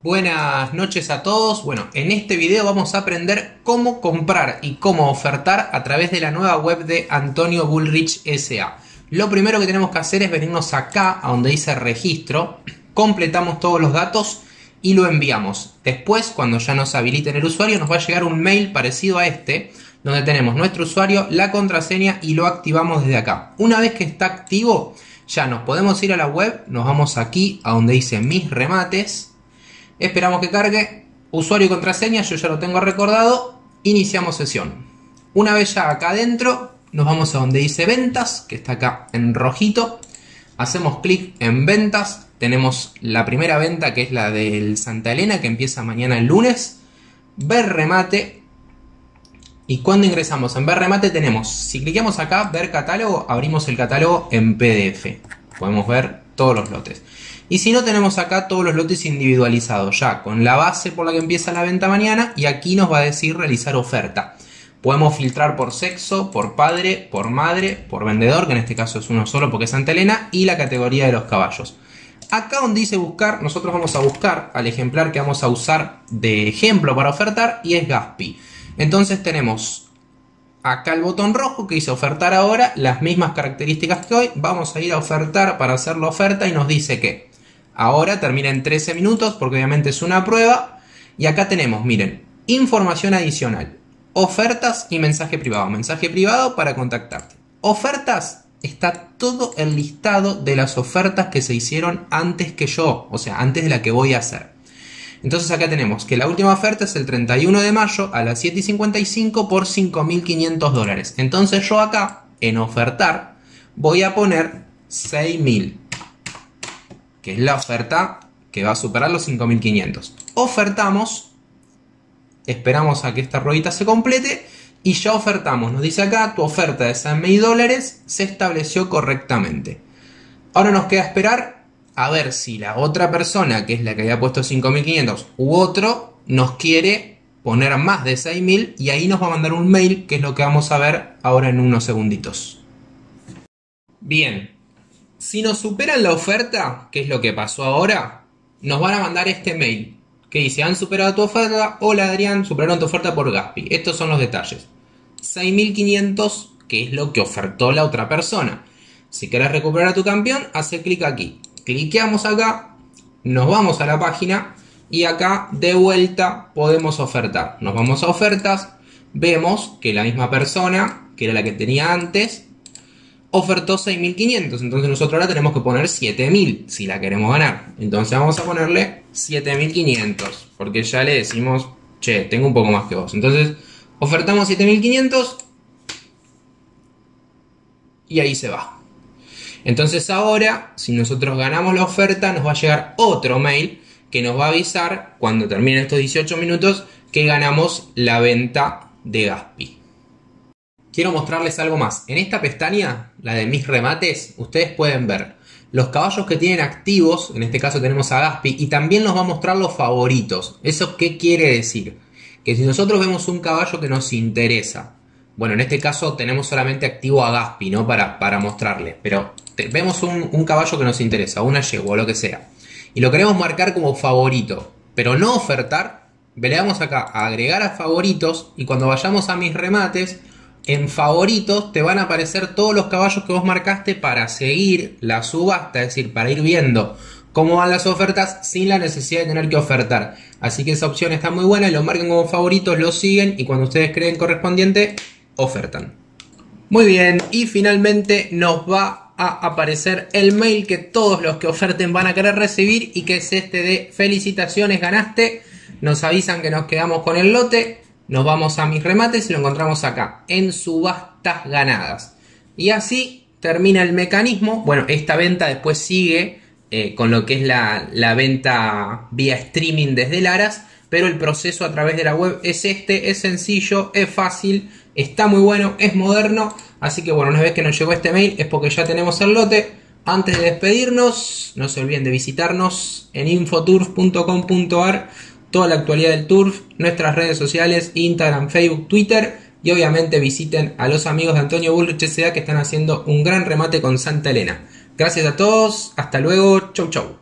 Buenas noches a todos. Bueno, en este video vamos a aprender cómo comprar y cómo ofertar a través de la nueva web de Antonio Bullrich S.A. Lo primero que tenemos que hacer es venirnos acá a donde dice registro, completamos todos los datos y lo enviamos. Después, cuando ya nos habiliten el usuario, nos va a llegar un mail parecido a este, donde tenemos nuestro usuario, la contraseña y lo activamos desde acá. Una vez que está activo, ya nos podemos ir a la web, nos vamos aquí a donde dice mis remates. Esperamos que cargue, usuario y contraseña, yo ya lo tengo recordado, iniciamos sesión. Una vez ya acá adentro, nos vamos a donde dice ventas, que está acá en rojito, hacemos clic en ventas, tenemos la primera venta que es la del Santa Elena, que empieza mañana el lunes, ver remate, y cuando ingresamos en ver remate tenemos, si clicamos acá, ver catálogo, abrimos el catálogo en PDF, podemos ver todos los lotes. Y si no, tenemos acá todos los lotes individualizados ya con la base por la que empieza la venta mañana, y aquí nos va a decir realizar oferta. Podemos filtrar por sexo, por padre, por madre, por vendedor, que en este caso es uno solo porque es Santa Elena, y la categoría de los caballos. Acá donde dice buscar, nosotros vamos a buscar al ejemplar que vamos a usar de ejemplo para ofertar, y es Gaspi. Entonces tenemos acá el botón rojo que dice ofertar ahora, las mismas características que hoy. Vamos a ir a ofertar para hacer la oferta y nos dice que ahora termina en 13 minutos porque obviamente es una prueba. Y acá tenemos, miren, información adicional, ofertas y mensaje privado. Mensaje privado para contactarte. Ofertas, está todo el listado de las ofertas que se hicieron antes que yo, o sea, antes de la que voy a hacer. Entonces acá tenemos que la última oferta es el 31 de mayo a las 7:55 por $5.500. Entonces yo acá, en ofertar, voy a poner 6.000. Que es la oferta que va a superar los 5.500. Ofertamos, esperamos a que esta ruedita se complete y ya ofertamos. Nos dice acá, tu oferta de $6.000 se estableció correctamente. Ahora nos queda esperar a ver si la otra persona, que es la que había puesto 5.500 u otro, nos quiere poner más de 6.000 y ahí nos va a mandar un mail, que es lo que vamos a ver ahora en unos segunditos. Bien. Si nos superan la oferta, que es lo que pasó ahora, nos van a mandar este mail que dice: han superado tu oferta. Hola Adrián, superaron tu oferta por Gaspi. Estos son los detalles. 6.500, que es lo que ofertó la otra persona. Si querés recuperar a tu campeón, hace clic aquí. Cliqueamos acá, nos vamos a la página y acá de vuelta podemos ofertar. Nos vamos a ofertas, vemos que la misma persona, que era la que tenía antes, ofertó 6.500, entonces nosotros ahora tenemos que poner 7.000 si la queremos ganar. Entonces vamos a ponerle 7.500, porque ya le decimos, che, tengo un poco más que vos. Entonces ofertamos 7.500 y ahí se va. Entonces ahora, si nosotros ganamos la oferta, nos va a llegar otro mail que nos va a avisar, cuando terminen estos 18 minutos, que ganamos la venta de Gaspi. Quiero mostrarles algo más. En esta pestaña, la de mis remates, ustedes pueden ver los caballos que tienen activos. En este caso tenemos a Gaspi. Y también nos va a mostrar los favoritos. ¿Eso qué quiere decir? Que si nosotros vemos un caballo que nos interesa, bueno, en este caso tenemos solamente activo a Gaspi, ¿no? Para mostrarles. Pero vemos un caballo que nos interesa, una yegua o lo que sea, y lo queremos marcar como favorito, pero no ofertar. Le damos acá a agregar a favoritos. Y cuando vayamos a mis remates, en favoritos te van a aparecer todos los caballos que vos marcaste para seguir la subasta, es decir, para ir viendo cómo van las ofertas sin la necesidad de tener que ofertar. Así que esa opción está muy buena, y lo marcan como favoritos, lo siguen y cuando ustedes creen correspondiente, ofertan. Muy bien, y finalmente nos va a aparecer el mail que todos los que oferten van a querer recibir, y que es este de felicitaciones, ganaste. Nos avisan que nos quedamos con el lote. Nos vamos a mis remates y lo encontramos acá, en subastas ganadas. Y así termina el mecanismo. Bueno, esta venta después sigue con lo que es la venta vía streaming desde Laras. Pero el proceso a través de la web es este, es sencillo, es fácil, está muy bueno, es moderno. Así que bueno, una vez que nos llegó este mail es porque ya tenemos el lote. Antes de despedirnos, no se olviden de visitarnos en infoturf.com.ar. Toda la actualidad del turf, nuestras redes sociales, Instagram, Facebook, Twitter, y obviamente visiten a los amigos de Antonio Bullrich S.A. que están haciendo un gran remate con Santa Elena. Gracias a todos, hasta luego, chau chau.